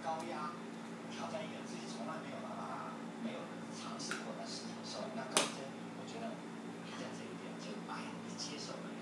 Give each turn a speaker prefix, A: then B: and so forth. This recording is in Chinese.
A: 高压，挑战一个自己从来没有办法、没有尝试过的事情的时候，那高真，我觉得他在这一点就哎呀，接受了。